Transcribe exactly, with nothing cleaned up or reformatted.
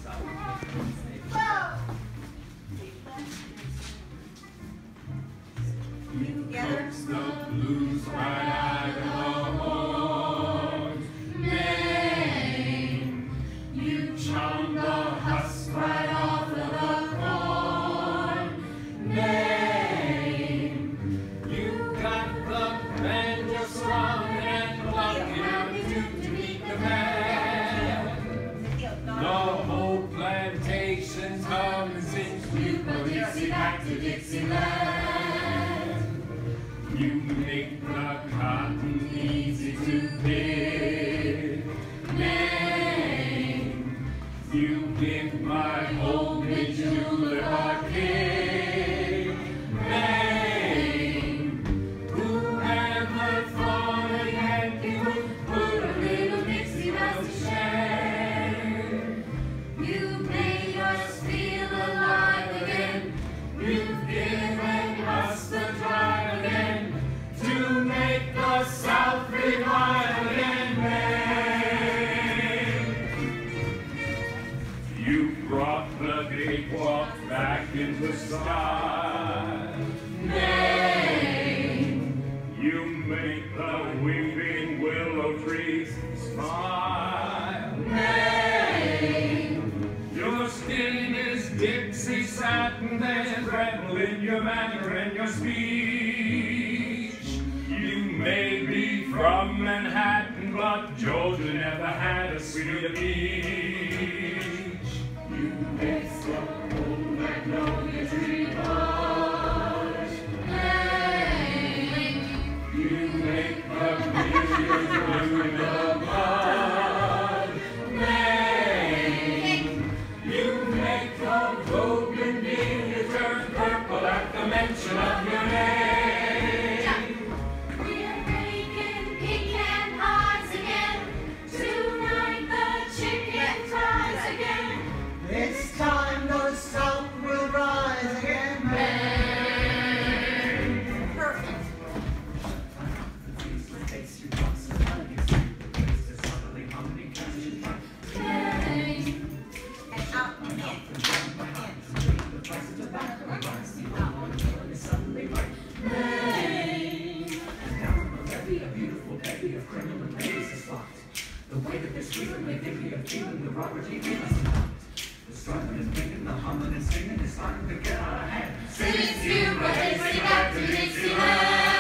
You coax the blues right out of the horns. Maine, you chum the husk right off of the corn. Maine, you got the banjo strung and blocking out the tube to meet the band. The whole plantation's humming since you go Dixie back to Dixieland. You make the cotton easy to pick. Maine, you give my old julep a kick. Maine, whoever thought a Yankee would put a little Dixie Belle to shame? You made us feel alive again. You've given us the drive again to make the South revive again, Maine. You brought the cakewalk back into style. Maine, you make the weeping willow trees smile. Maine, your skin is Dixie satin and rebel in your manner and your speech. You may be from Manhattan, but Georgia never had a sweeter beach. You make the old magnolia tree blush. Maine, you make the millions blue in the mud. Maine, you make the bougainvillea turn purple at the mention of your name. It's time the South will rise again, Maine. Perfect. Maine. And out and in. Maine. And down on the levee, a beautiful bevy of criminal ladies is locked. The way that they're squealing, they think me of feeling the Robert E. Lee must have. The strumming and thinking, the humming and singing is starting to get out of hand. Since you brought Dixie back to Dixieland.